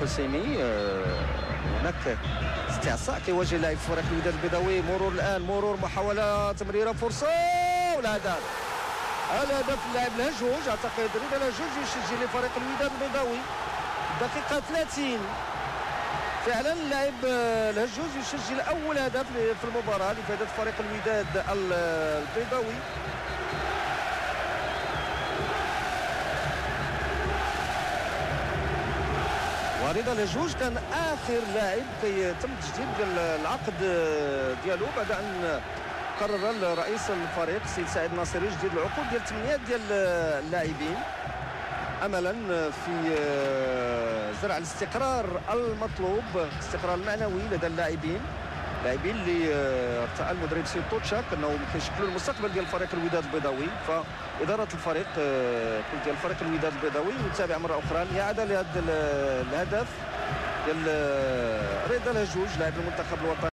الحسيمي. هناك استعصاء كيواجه لاعب فريق الوداد البيضاوي. مرور الان، مرور، محاوله، تمريره، فرصه، والهدف. الهدف اللاعب الهجوج، اعتقد رضا الهجوج يسجل لفريق الوداد البيضاوي دقيقه 30. فعلا اللاعب الهجوج يسجل اول هدف في المباراه لفائده فريق الوداد البيضاوي. ورضا الهجوج كان اخر لاعب كيتم تجديد ديال العقد ديالو بعد ان قرر رئيس الفريق السيد سعيد الناصري تجديد العقود ديال 8 ديال اللاعبين املا في زرع الاستقرار المطلوب، الاستقرار المعنوي لدى اللاعبين اللي ارتأى المدرب سيد توتشاك انهم كيشكلوا المستقبل ديال فريق الوداد البيضاوي. فاداره الفريق ديال فريق الوداد البيضاوي نتابع مره اخرى الاعاده لهذا الهدف ديال رضا الهجوج لاعب المنتخب الوطني.